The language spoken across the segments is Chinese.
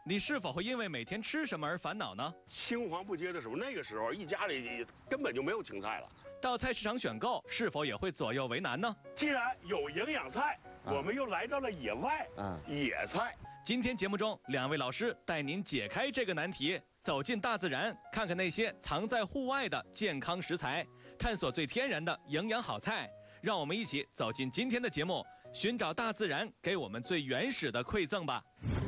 你是否会因为每天吃什么而烦恼呢？ 青黄不接的时候，那个时候一家里根本就没有青菜了。 到菜市场选购是否也会左右为难呢？ 既然有营养菜，我们又来到了野外，野菜。 今天节目中，2位老师带您解开这个难题，走进大自然，看看那些藏在户外的健康食材，探索最天然的营养好菜。让我们一起走进今天的节目，寻找大自然给我们最原始的馈赠吧。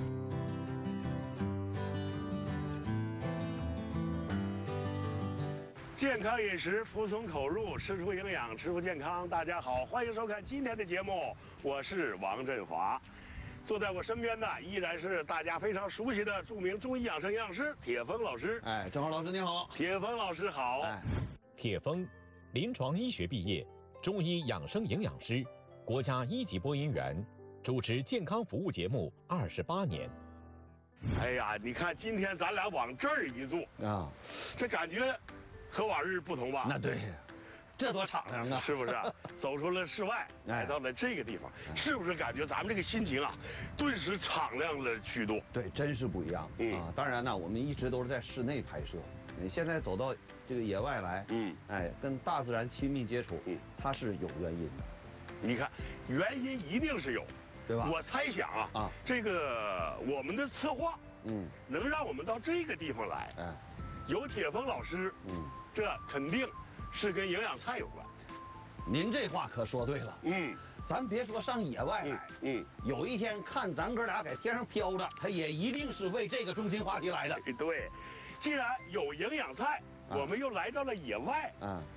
健康饮食，服从口入，吃出营养，吃出健康。大家好，欢迎收看今天的节目，我是王振华。坐在我身边的依然是大家非常熟悉的著名中医养生营养师铁峰老师。 哎，正好老师你好。 铁峰老师好。 铁峰，临床医学毕业，中医养生营养师，国家1级播音员，主持健康服务节目28年。 哎呀，你看今天咱俩往这儿一坐啊，这感觉和往日不同吧？ 那对，这多敞亮啊！ 是不是？走出了室外，来到了这个地方，是不是感觉咱们这个心情啊，顿时敞亮了许多？ 对，真是不一样。啊，当然呢，我们一直都是在室内拍摄，你现在走到这个野外来，跟大自然亲密接触，它是有原因的。 你看，原因一定是有， 对吧？ 我猜想啊，这个我们的策划，能让我们到这个地方来，有铁峰老师，这肯定是跟营养菜有关。 您这话可说对了。咱别说上野外来，有一天看咱哥俩在天上飘着，他也一定是为这个中心话题来的。 对，既然有营养菜，我们又来到了野外，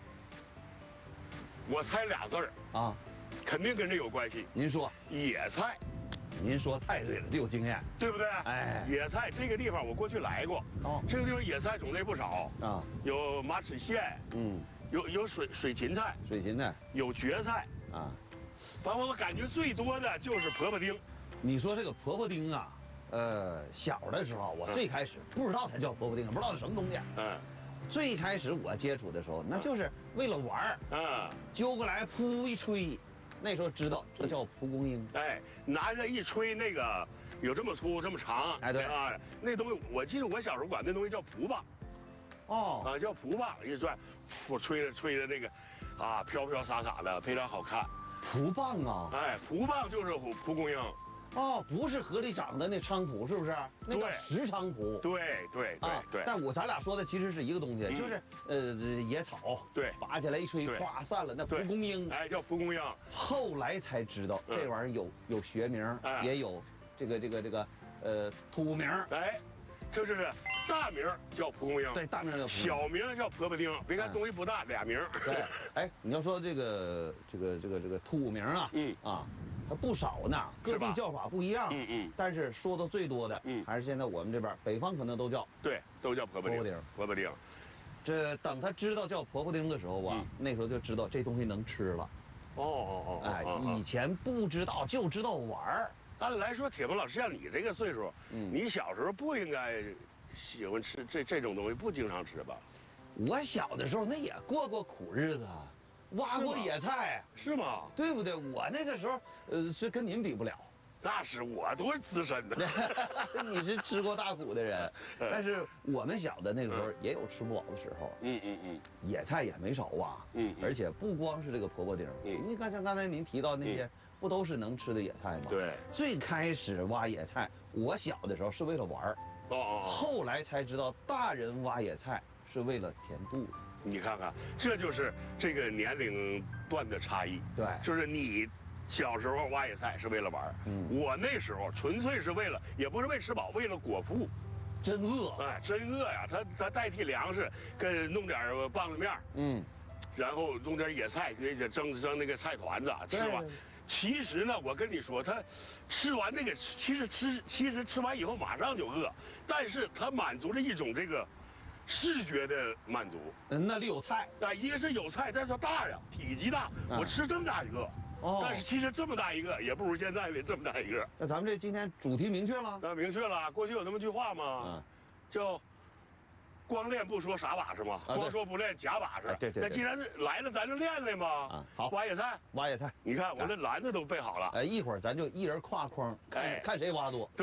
我猜俩字儿啊，肯定跟这有关系。 您说野菜。 您说太对了，这有经验， 对不对？ 哎， 野菜这个地方我过去来过，这个地方野菜种类不少啊，有马齿苋，有水芹菜，有蕨菜啊，反正我感觉最多的就是婆婆丁。 你说这个婆婆丁啊，小的时候我最开始不知道它叫婆婆丁，不知道是什么东西。最开始我接触的时候，那就是为了玩儿，揪过来噗一吹。那时候知道这叫蒲公英， 拿着一吹，那个有这么粗这么长， 对啊，那东西我记得我小时候管那东西叫蒲棒，叫蒲棒，一转，我吹着那个，啊，飘飘洒洒的，非常好看。 蒲棒啊， 蒲棒就是蒲公英。 不是河里长的那菖蒲，是不是？那个石菖蒲。 对。 但咱俩说的其实是一个东西，就是野草。 对， 拔起来一吹，哗散了，那蒲公英。 叫蒲公英。 后来才知道这玩意儿有学名，也有这个土名。 就是大名叫蒲公英， 对，大名叫小名叫婆婆丁。别看东西不大，俩名。 对，你要说这个土名啊，它不少呢，各地叫法不一样。但是说的最多的，还是现在我们这边北方可能都叫。 对，都叫婆婆丁。婆婆丁。 这等他知道叫婆婆丁的时候吧，那时候就知道这东西能吃了。以前不知道，就知道玩儿。 按理来说，铁峰老师像你这个岁数，你小时候不应该喜欢吃这种东西，不经常吃吧？ 我小的时候那也过苦日子，挖过野菜， 是吗？ 对不对？我那个时候是跟您比不了。 那是我多资深的， 你是吃过大苦的人，但是我们小的那个时候也有吃不饱的时候。野菜也没少挖。而且不光是这个婆婆丁，你看像刚才您提到那些，不都是能吃的野菜吗？ 对。 最开始挖野菜，我小的时候是为了玩儿，后来才知道大人挖野菜是为了填肚子。 你看看，这就是这个年龄段的差异。 对， 就是你小时候挖野菜是为了玩，我那时候纯粹是为了，也不是为吃饱，为了果腹。 真饿， 真饿呀！他代替粮食，跟弄点棒子面，然后弄点野菜，蒸那个菜团子，吃完。其实呢，我跟你说，他吃完那个，其实吃完以后马上就饿，但是他满足了一种这个视觉的满足。 那里有菜一个是有菜，但是它大呀，体积大，我吃这么大一个。但是其实这么大一个也不如现在的这么大一个。 那咱们这今天主题明确了？ 明确了。过去有那么句话吗？叫光练不说傻把式嘛，光说不练假把式。 对。 那既然来了，咱就练练嘛。 好， 挖野菜。你看我这篮子都备好了。 一会儿咱就一人挎筐，看谁挖多。 对，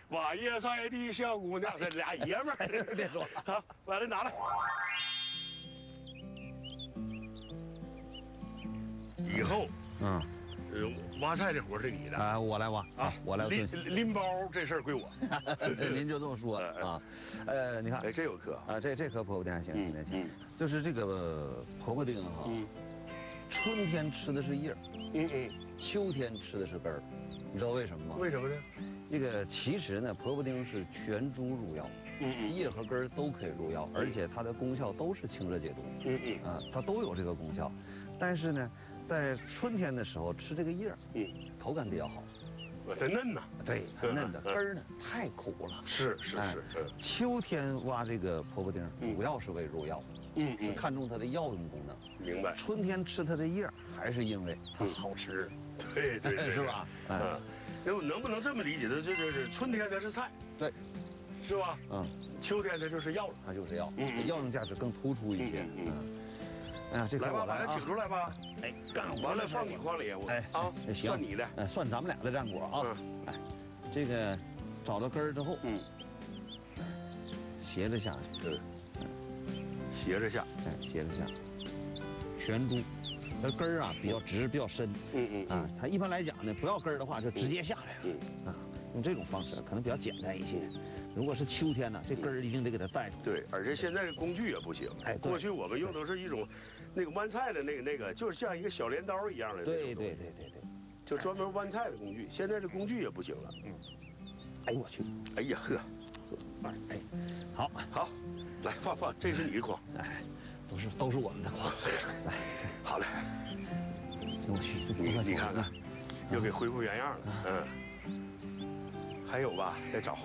挖野菜的小姑娘，这俩爷们儿， 别说了， 好，把这拿来。以后，挖菜这活是你的啊，我来挖啊，我来拎包这事儿归我。 您就这么说啊？你看， 哎，这有颗啊，这颗婆婆丁还行，挺年轻。就是这个婆婆丁哈，春天吃的是叶儿，秋天吃的是根儿，你知道为什么吗？ 为什么呢？ 这个其实呢，婆婆丁是全株入药，叶和根儿都可以入药，而且它的功效都是清热解毒，它都有这个功效。但是呢，在春天的时候吃这个叶儿，口感比较好， 它嫩呐。 对，它嫩的。根儿呢太苦了。 是。 秋天挖这个婆婆丁，主要是为入药，是看重它的药用功能。 明白。 春天吃它的叶儿，还是因为它好吃。 对， 是吧？ 能不能这么理解？就是春天它是菜， 对， 是吧？秋天它就是药了， 它就是药，药用价值更突出一些。哎呀，这来吧，把它请出来吧。哎，干完了放你筐里，我算你的， 算咱们俩的战果啊。哎，这个找到根儿之后，斜着下去， 斜着下， 斜着下，全株。它根儿啊比较直，比较深，它一般来讲呢，不要根儿的话就直接下来了，用这种方式可能比较简单一些。如果是秋天呢，这根儿一定得给它带出来。 对，而且现在的工具也不行。哎，过去我们用的是一种那个剜菜的那个，就是像一个小镰刀一样的。 对， 就专门剜菜的工具。现在这工具也不行了。 哎呦我去， 哎呀呵， 哎，好， 来放，这是你的筐。 哎，都是我们的筐。来， 好嘞。 我去， 你看看，又给恢复原样了。还有吧，再找。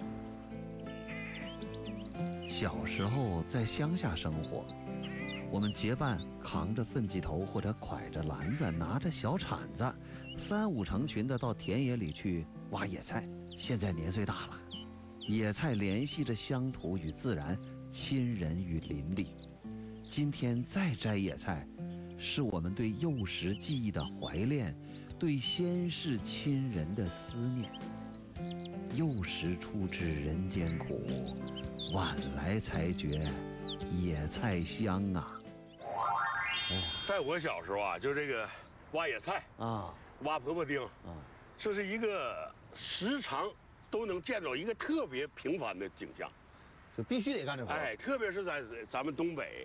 小时候在乡下生活，我们结伴扛着粪机头或者挎着篮子，拿着小铲子，3、5成群的到田野里去挖野菜。现在年岁大了，野菜联系着乡土与自然，亲人与邻里。今天再摘野菜，是我们对幼时记忆的怀恋，对先世亲人的思念。幼时初知人间苦，晚来才觉野菜香啊！ 在我小时候啊，就这个挖野菜啊，挖婆婆丁啊，这是一个时常都能见到一个特别平凡的景象， 就必须得干这活。 哎，特别是在咱们东北，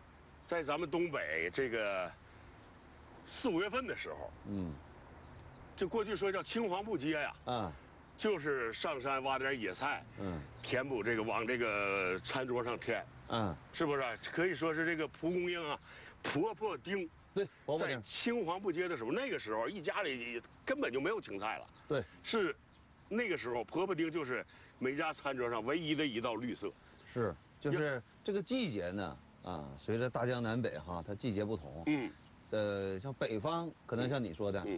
这个4、5月份的时候，就过去说叫青黄不接呀，就是上山挖点野菜，填补这个往这个餐桌上添，是不是？可以说是这个蒲公英啊，婆婆丁。 对， 在青黄不接的时候，那个时候一家里根本就没有青菜了。 对， 是那个时候婆婆丁就是每家餐桌上唯一的一道绿色。 是，就是这个季节呢，随着大江南北哈，它季节不同。像北方可能像你说的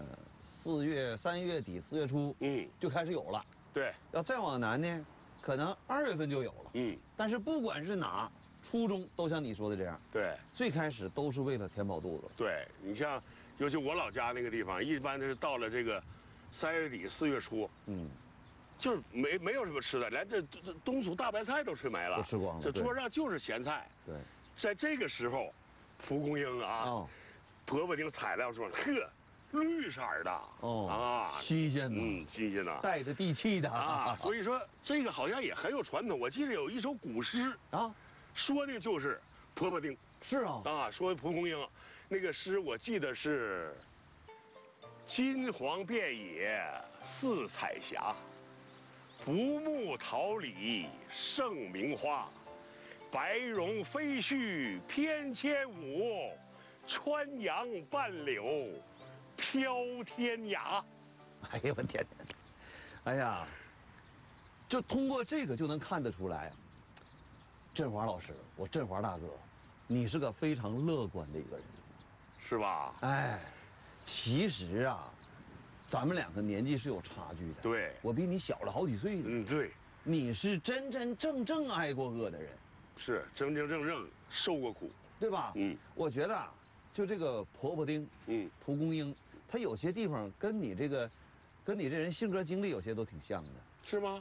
，3月底4月初，就开始有了。 对， 要再往南呢，可能2月份就有了。但是不管是哪，初衷都像你说的这样。对，最开始都是为了填饱肚子。 对，你像，尤其我老家那个地方，一般都是到了这个3月底4月初，就是没有什么吃的，连这冬储大白菜都吃没了， 都吃光了。 这桌上就是咸菜。 对， 在这个时候，蒲公英啊，婆婆丁采来说，绿色的， 新鲜的， 新鲜的， 带着地气的啊。 所以说这个好像也很有传统。我记得有一首古诗说的就是婆婆丁。 是啊， 说蒲公英，那个诗我记得是金黄遍野似彩霞，不牧桃李胜名花，白绒飞絮翩跹舞，穿杨半柳飘天涯。 哎呀我天哪！哎呀，就通过这个就能看得出来，振华老师，我振华大哥，你是个非常乐观的一个人， 是吧？ 哎，其实啊，咱们2个年纪是有差距的。 对， 我比你小了好几岁呢。 对。 你是真真正正挨过饿的人。 是，真真正正受过苦， 对吧？我觉得就这个婆婆丁，蒲公英，它有些地方跟你这人性格经历有些都挺像的。 是吗？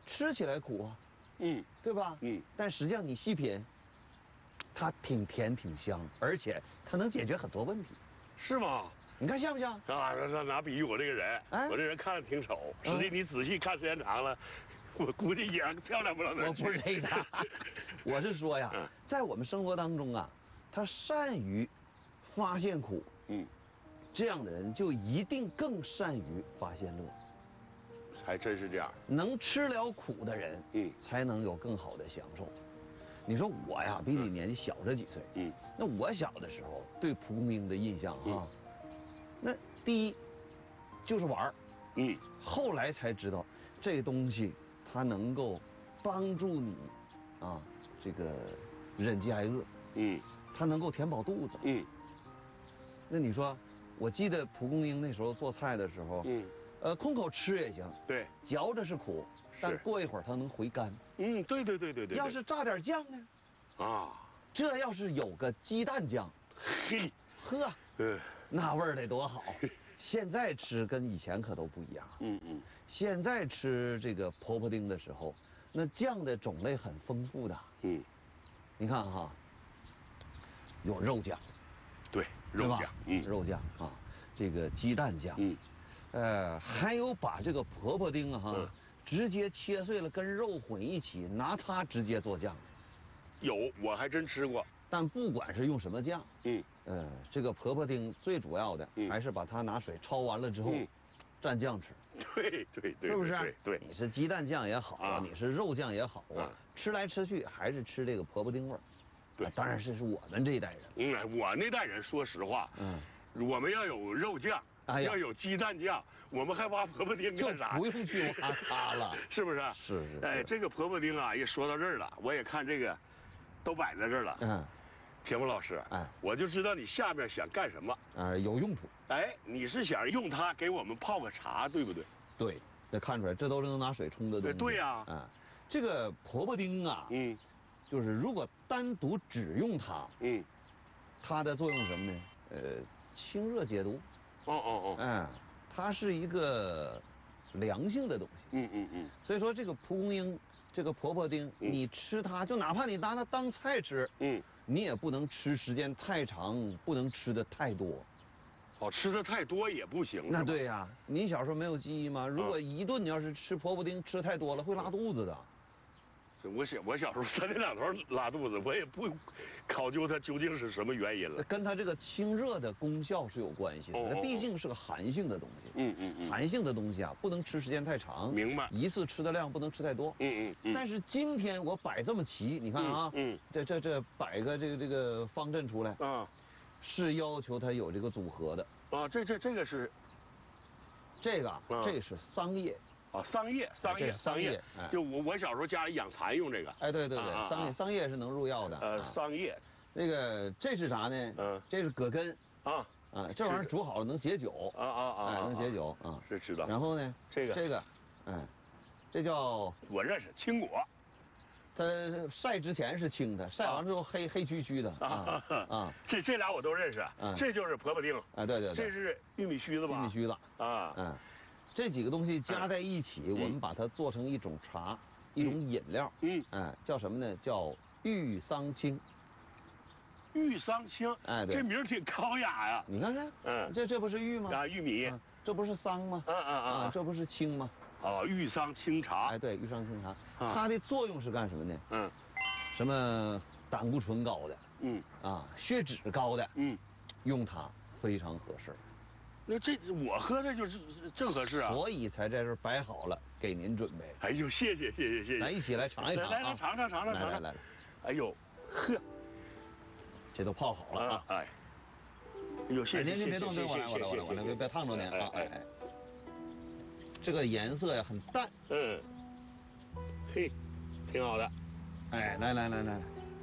吃起来苦啊，对吧？但实际上你细品，它挺甜挺香，而且它能解决很多问题。 是吗？ 你看像不像？ 啊，拿比喻我这个人，我这人看着挺丑，实际你仔细看时间长了，我估计也漂亮不了哪儿去。 我不是这个，我是说呀，在我们生活当中啊，他善于发现苦，这样的人就一定更善于发现乐。 还真是这样。 能吃了苦的人，才能有更好的享受。你说我呀，比你年纪小这几岁，那我小的时候对蒲公英的印象啊，那第一就是玩儿，后来才知道这东西它能够帮助你啊，这个忍饥挨饿，它能够填饱肚子，那你说，我记得蒲公英那时候做菜的时候，空口吃也行， 对， 嚼着是苦，但过一会儿它能回甘。 对。 要是炸点酱呢？ 啊， 这要是有个鸡蛋酱， 嘿， 呵，那味儿得多好。现在吃跟以前可都不一样。现在吃这个婆婆丁的时候，那酱的种类很丰富的。你看哈，有肉酱， 对，肉酱， 肉酱啊，这个鸡蛋酱，还有把这个婆婆丁啊直接切碎了跟肉混一起，拿它直接做酱。 有，我还真吃过。 但不管是用什么酱，这个婆婆丁最主要的还是把它拿水焯完了之后，蘸酱吃。 对， 是不是？ 对， 你是鸡蛋酱也好，你是肉酱也好啊，吃来吃去还是吃这个婆婆丁味儿。 对， 当然是我们这一代人。 我那代人说实话，我们要有肉酱，要有鸡蛋酱，我们还挖婆婆丁干啥？ 就不用去挖它了， 是不是？ 是。 哎，这个婆婆丁啊，一说到这儿了，我也看这个都摆在这儿了。田丰老师，我就知道你下面想干什么。 有用途。 你是想用它给我们泡个茶，对不对？ 对，这看出来，这都是能拿水冲的东西。 对呀。 这个婆婆丁啊，就是如果单独只用它，它的作用是什么呢？清热解毒。它是一个凉性的东西。所以说这个蒲公英，这个婆婆丁，你吃它，就哪怕你拿它当菜吃，你也不能吃时间太长，不能吃的太多。 吃的太多也不行。 那对呀，你小时候没有记忆吗？如果一顿你要是吃婆婆丁吃太多了，会拉肚子的。 我小时候3天2头拉肚子，我也不考究它究竟是什么原因了。 跟它这个清热的功效是有关系的，它毕竟是个寒性的东西。寒性的东西啊，不能吃时间太长。 明白。 一次吃的量不能吃太多。但是今天我摆这么齐，你看啊，这摆个这个方阵出来是要求它有这个组合的。 这个是， 这个是桑叶。 桑叶，就我小时候家里养蚕用这个。 对，桑叶是能入药的。 桑叶， 那个这是啥呢？这是葛根。这玩意儿煮好了能解酒。能解酒啊。 是知道。 然后呢？这个，这叫我认识青果。 它晒之前是青的，晒完之后黑黢黢的。 这俩我都认识。这就是婆婆丁。 对。 这是玉米须子吧？ 玉米须子。这几个东西加在一起，我们把它做成一种茶，一种饮料。叫什么呢？叫玉桑青。 玉桑青。对。这名挺高雅呀。 你看看。这不是玉吗？ 玉米。 这不是桑吗？这不是青吗？ 玉桑青茶。 对，玉桑青茶，它的作用是干什么呢？什么胆固醇高的，血脂高的，用它非常合适。 那我喝这就是正合适啊， 所以才在这儿摆好了给您准备。 哎呦，谢谢。 咱一起来尝一尝。 来尝。 来。 哎呦，呵， 这都泡好了啊。 哎呦，谢谢。 您别动，我来，别烫着您啊。这个颜色呀很淡。 嘿，挺好的。 来，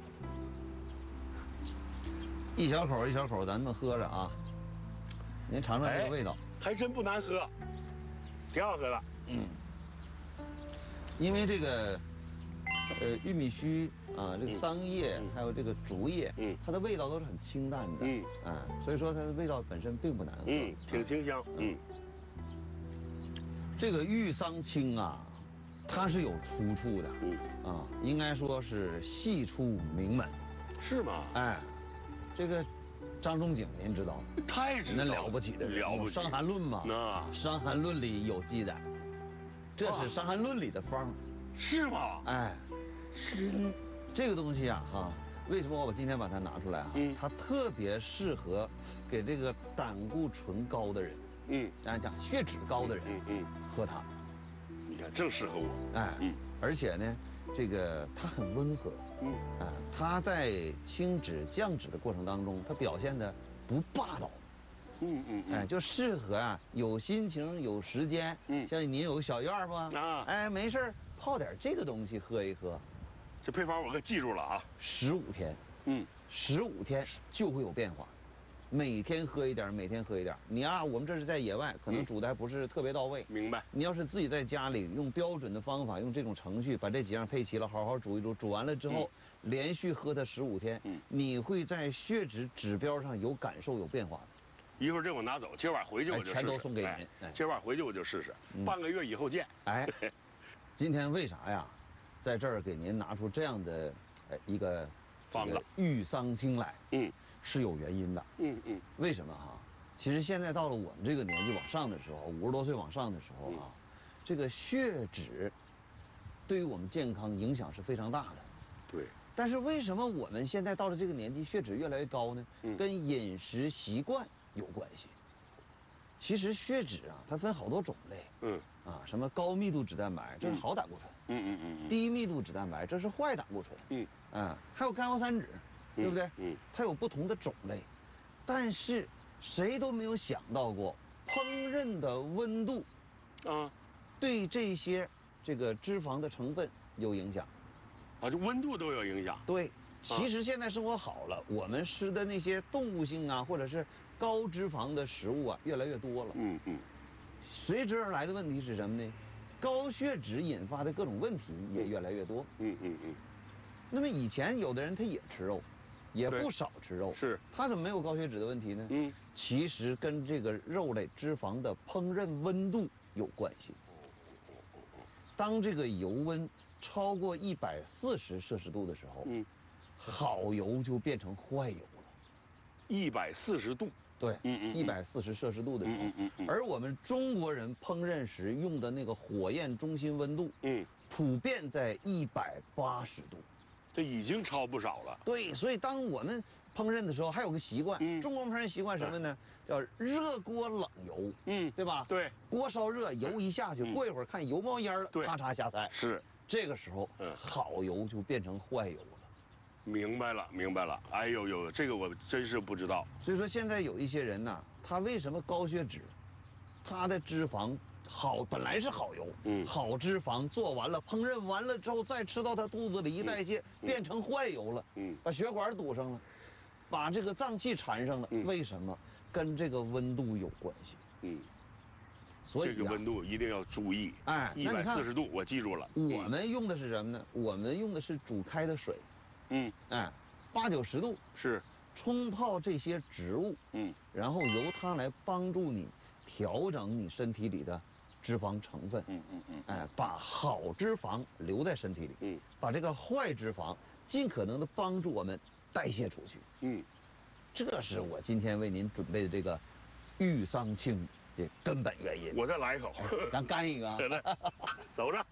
一小口一小口，咱们喝着啊。您尝尝这个味道， 还真不难喝，挺好喝的。 因为这个玉米须这个桑叶还有这个竹叶，它的味道都是很清淡的。所以说它的味道本身并不难喝。 挺清香。 这个玉桑青啊， 它是有出处的，应该说是系出名门。 是吗？ 哎，这个张仲景您知道？ 太知道了， 那了不起的人， 了不起。 《伤寒论》嘛，《伤寒论》里有记载，这是《伤寒论》里的方。 是吗？ 哎，这个东西啊，哈，为什么我今天把它拿出来啊？它特别适合给这个胆固醇高的人，咱讲血脂高的人，喝它。 你看，正适合我。 哎，而且呢，这个它很温和，它在清脂降脂的过程当中，它表现的不霸道，哎，就适合啊，有心情有时间，像您有个小院吧，哎，没事泡点这个东西喝一喝， 这配方我可记住了啊 ，15天，15天就会有变化。每天喝一点，每天喝一点。你啊，我们这是在野外，可能煮的还不是特别到位。 明白。 你要是自己在家里用标准的方法，用这种程序把这几样配齐了，好好煮一煮，煮完了之后，连续喝它15天，你会在血脂指标上有感受、有变化的。 一会儿这我拿走，今晚回去我就试试。 全都送给您。 今晚回去我就试试，半个月以后见。 哎，今天为啥呀，在这儿给您拿出这样的一个方子豫桑青来？是有原因的。为什么哈？其实现在到了我们这个年纪往上的时候，50多岁往上的时候啊，这个血脂对于我们健康影响是非常大的。 对。 但是为什么我们现在到了这个年纪，血脂越来越高呢？跟饮食习惯有关系。其实血脂啊，它分好多种类。什么高密度脂蛋白，这是好胆固醇。低密度脂蛋白，这是坏胆固醇。还有甘油三酯。对不对？它有不同的种类，但是谁都没有想到过烹饪的温度，对这些这个脂肪的成分有影响。 这温度都有影响。 对，其实现在生活好了，我们吃的那些动物性啊，或者是高脂肪的食物啊，越来越多了。随之而来的问题是什么呢？高血脂引发的各种问题也越来越多。那么以前有的人他也吃肉。也不少吃肉， 是， 他怎么没有高血脂的问题呢？其实跟这个肉类脂肪的烹饪温度有关系。当这个油温超过140摄氏度的时候，好油就变成坏油了。 140度。 对，140摄氏度的时候，而我们中国人烹饪时用的那个火焰中心温度，普遍在180度。 这已经超不少了。 对，所以当我们烹饪的时候，还有个习惯，中国烹饪习惯什么呢？叫热锅冷油，对吧？ 对， 锅烧热，油一下去，过一会儿看油冒烟了，咔嚓下菜。 是， 这个时候，好油就变成坏油了。 明白了，明白了。哎呦，这个我真是不知道。 所以说现在有一些人呢，他为什么高血脂？他的脂肪。好，本来是好油，好脂肪做完了，烹饪完了之后再吃到他肚子里一代谢，变成坏油了，把血管堵上了，把这个脏器缠上了。为什么？跟这个温度有关系。所以这个温度一定要注意。 哎 ，140度，我记住了。 我们用的是什么呢？我们用的是煮开的水。哎，8、90度是冲泡这些植物。然后由它来帮助你调整你身体里的。脂肪成分，哎，把好脂肪留在身体里，把这个坏脂肪尽可能的帮助我们代谢出去，这是我今天为您准备的这个豫桑青的根本原因。 我再来一口， 咱干一个啊！ 走着。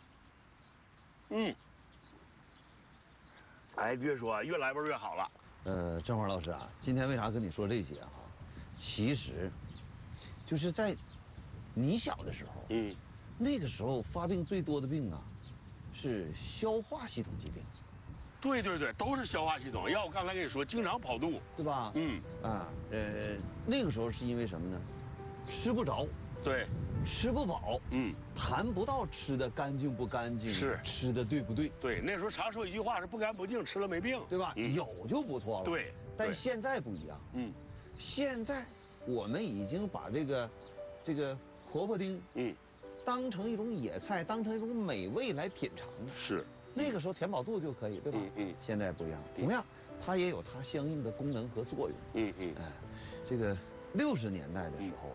哎，别说，越来味越好了。 郑华老师啊，今天为啥跟你说这些哈？其实，就是在。你小的时候，那个时候发病最多的病啊，是消化系统疾病。 对，都是消化系统。要我刚才跟你说，经常跑肚， 对吧？那个时候是因为什么呢？吃不着， 对， 吃不饱，谈不到吃的干净不干净， 是吃的对不对？ 对，那时候常说一句话是不干不净，吃了没病， 对吧？有就不错了。 对， 但现在不一样。现在我们已经把这个。婆婆丁，当成一种野菜，当成一种美味来品尝的。 是， 那个时候填饱肚就可以，对吧？现在不一样，同样它也有它相应的功能和作用。这个60年代的时候，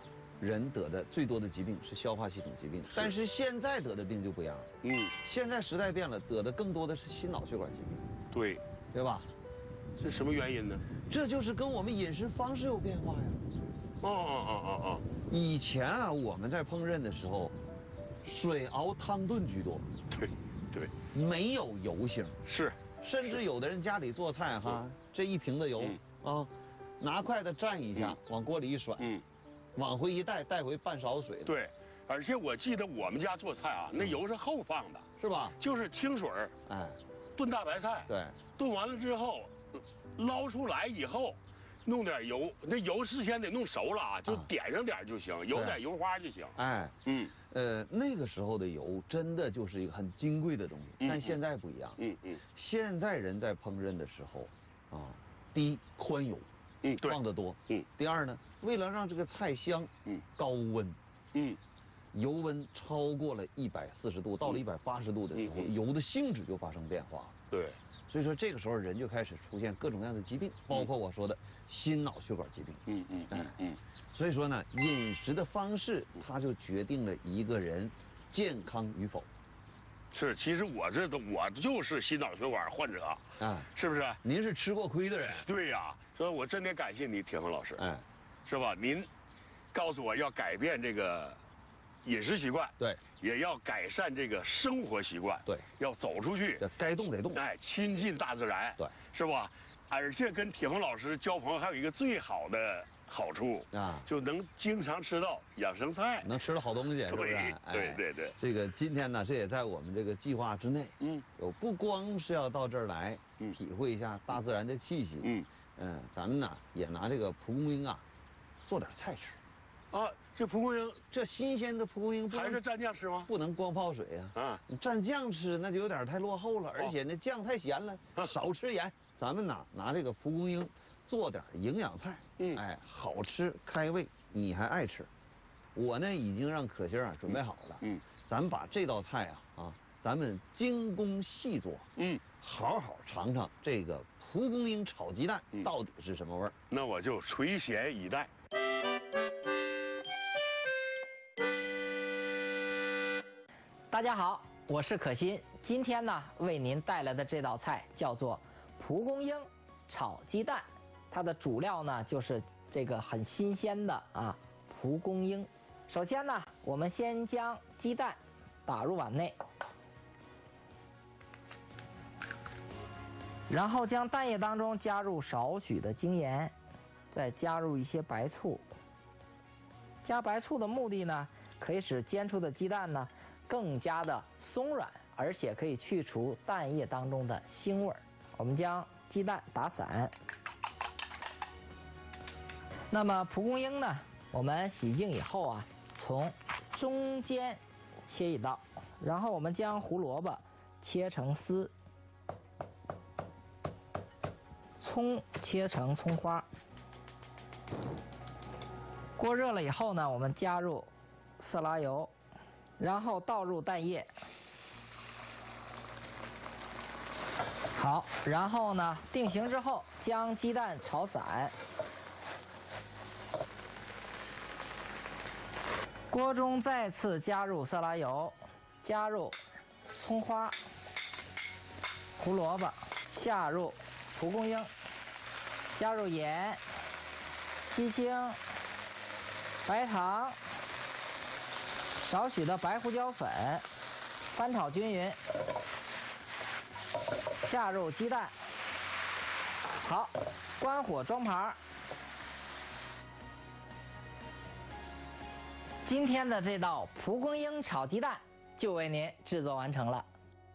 人得的最多的疾病是消化系统疾病，但是现在得的病就不一样了。现在时代变了，得的更多的是心脑血管疾病。 对， 对吧？ 是什么原因呢？ 这就是跟我们饮食方式有变化呀。以前啊，我们在烹饪的时候，水熬汤炖居多。 对。 没有油星。 是。 甚至有的人家里做菜哈，这一瓶的油啊，拿筷子蘸一下，往锅里一甩，往回一带，带回半勺子水。 对，而且我记得我们家做菜啊，那油是后放的， 是吧？ 就是清水炖大白菜。 对。炖完了之后，捞出来以后，弄点油，那油事先得弄熟了啊，就点上点就行，有点油花就行。 那个时候的油真的就是一个很金贵的东西，但现在不一样。现在人在烹饪的时候，第一宽油，放得多。第二呢，为了让这个菜香，高温。油温超过了140度，到了180度的时候，油的性质就发生变化。 对。 所以说这个时候人就开始出现各种各样的疾病，包括我说的心脑血管疾病。所以说呢，饮食的方式它就决定了一个人健康与否。 是，其实我就是心脑血管患者是不是？ 您是吃过亏的人。 对呀，所以我真得感谢你，铁恒老师。是吧？您告诉我要改变这个饮食习惯， 对， 也要改善这个生活习惯， 对， 要走出去， 该动得动， 亲近大自然， 对， 是吧？而且跟铁恒老师交朋友还有一个最好的好处就能经常吃到养生菜， 能吃到好东西，是不是？ 对。 这个今天呢，这也在我们这个计划之内。不光是要到这儿来体会一下大自然的气息，咱们呢也拿这个蒲公英做点菜吃。 这蒲公英， 这新鲜的蒲公英还是蘸酱吃吗？ 不能光泡水你蘸酱吃那就有点太落后了，而且那酱太咸了，少吃盐。咱们拿这个蒲公英做点营养菜，好吃开胃，你还爱吃。我呢已经让可心准备好了，咱们把这道菜咱们精工细做，好好尝尝这个蒲公英炒鸡蛋到底是什么味儿。 那我就垂涎以待。 大家好，我是可心。今天呢，为您带来的这道菜叫做蒲公英炒鸡蛋。它的主料呢，就是这个很新鲜的蒲公英。首先呢，我们先将鸡蛋打入碗内，然后将蛋液当中加入少许的精盐，再加入一些白醋。加白醋的目的呢，可以使煎出的鸡蛋呢更加的松软，而且可以去除蛋液当中的腥味儿。我们将鸡蛋打散。那么蒲公英呢，我们洗净以后从中间切一刀，然后我们将胡萝卜切成丝，葱切成葱花。锅热了以后呢，我们加入色拉油，然后倒入蛋液。好，然后呢定型之后，将鸡蛋炒散。锅中再次加入色拉油，加入葱花、胡萝卜，下入蒲公英，加入盐、鸡精、白糖、少许的白胡椒粉，翻炒均匀，下入鸡蛋。好，关火装盘。今天的这道蒲公英炒鸡蛋就为您制作完成了。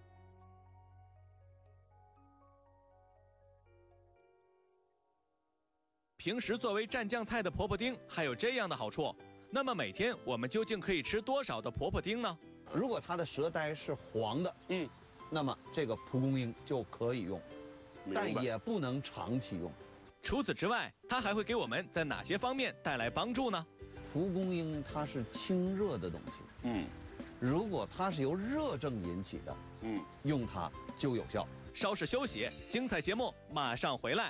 平时作为蘸酱菜的婆婆丁还有这样的好处，那么每天我们究竟可以吃多少的婆婆丁呢？ 如果它的舌苔是黄的，那么这个蒲公英就可以用，但也不能长期用。 除此之外，它还会给我们在哪些方面带来帮助呢？ 蒲公英它是清热的东西，如果它是由热症引起的，用它就有效。 稍事休息，精彩节目马上回来。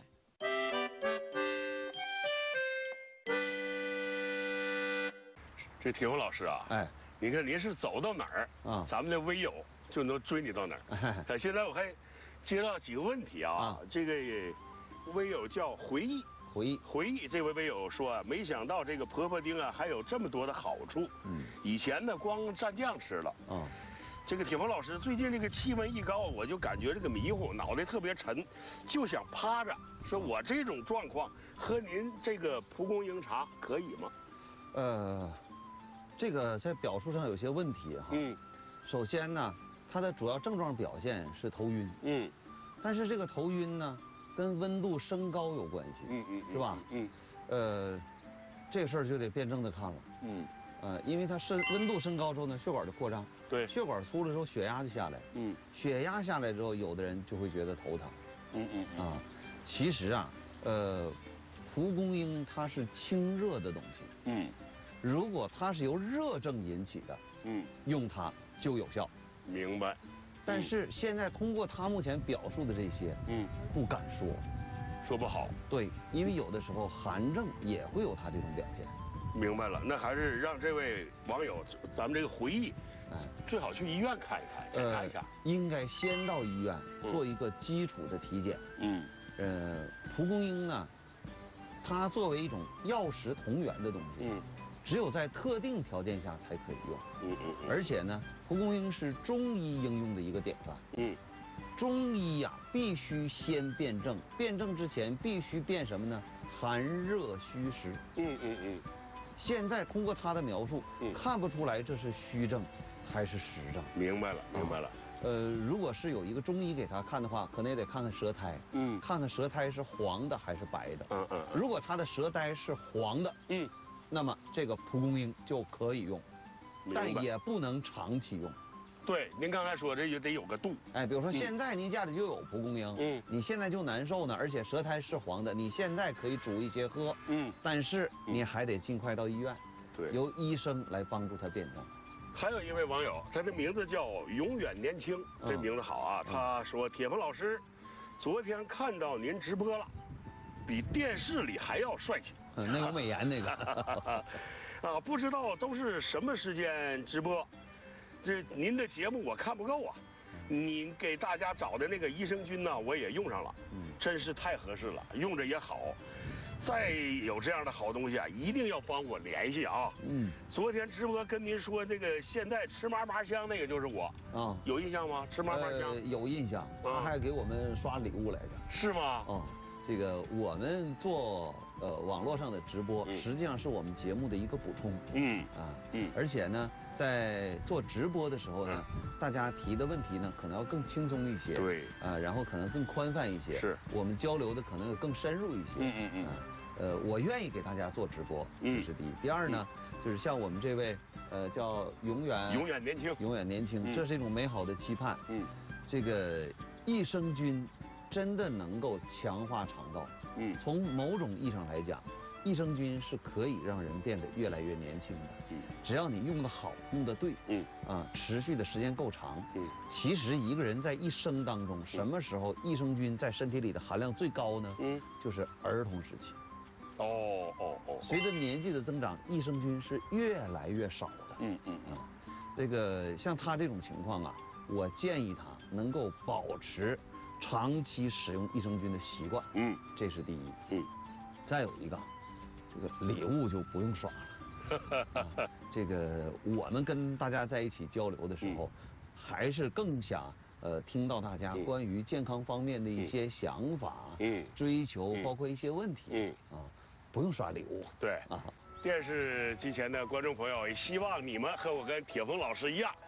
这铁峰老师啊，哎，你看您是走到哪儿啊，咱们的微友就能追你到哪儿。现在我还接到几个问题啊，这个微友叫回忆。这位微友说啊，没想到这个婆婆丁啊还有这么多的好处。以前呢光蘸酱吃了。这个铁峰老师最近这个气温一高，我就感觉这个迷糊，脑袋特别沉，就想趴着。说我这种状况喝您这个蒲公英茶可以吗？ 这个在表述上有些问题哈。首先呢，它的主要症状表现是头晕。但是这个头晕呢，跟温度升高有关系。是吧？这个事儿就得辩证的看了。因为它温度升高之后呢，血管就扩张。对。血管粗了之后，血压就下来。血压下来之后，有的人就会觉得头疼。其实啊，蒲公英它是清热的东西。如果它是由热症引起的，用它就有效。 明白。 但是现在通过他目前表述的这些，不敢说不好。 对，因为有的时候寒症也会有它这种表现。 明白了，那还是让这位网友，咱们这个回忆，最好去医院看一看，检查一下。 应该先到医院做一个基础的体检。蒲公英呢，它作为一种药食同源的东西，只有在特定条件下才可以用。而且呢，蒲公英是中医应用的一个典范。中医呀，必须先辨证，辨证之前必须辨什么呢？寒热虚实。现在通过他的描述，看不出来这是虚症还是实症。 明白了。 如果是有一个中医给他看的话，可能也得看看舌苔。看看舌苔是黄的还是白的。如果他的舌苔是黄的，那么这个蒲公英就可以用，但也不能长期用。 对，您刚才说这也得有个度。 比如说现在您家里就有蒲公英，你现在就难受呢，而且舌苔是黄的，你现在可以煮一些喝，但是你还得尽快到医院，对，由医生来帮助他辩证。 还有一位网友，他的名字叫永远年轻，这名字好啊。他说：“铁峰老师，昨天看到您直播了，比电视里还要帅气。” 那有美颜那个。 不知道都是什么时间直播？这您的节目我看不够啊，你给大家找的那个益生菌呢，我也用上了，真是太合适了，用着也好。再有这样的好东西啊，一定要帮我联系啊。昨天直播跟您说那个现在吃嘛嘛香那个就是我啊，有印象吗？吃嘛嘛香有印象，他还给我们刷礼物来着。 是吗？ 这个我们做网络上的直播，实际上是我们节目的一个补充。而且呢，在做直播的时候呢，大家提的问题呢，可能要更轻松一些。对。然后可能更宽泛一些。是。我们交流的可能更深入一些。我愿意给大家做直播，这是第一。第二呢，就是像我们这位叫永远年轻，这是一种美好的期盼。这个益生菌真的能够强化肠道。从某种意义上来讲，益生菌是可以让人变得越来越年轻的。只要你用得好，用得对，持续的时间够长。其实一个人在一生当中，什么时候益生菌在身体里的含量最高呢？就是儿童时期。随着年纪的增长，益生菌是越来越少的。这个像他这种情况啊，我建议他能够保持长期使用益生菌的习惯。这是第一。再有一个，这个礼物就不用刷了。这个我们跟大家在一起交流的时候，还是更想听到大家关于健康方面的一些想法、追求，包括一些问题。不用刷礼物。 对。电视机前的观众朋友，也希望你们和我跟铁峰老师一样，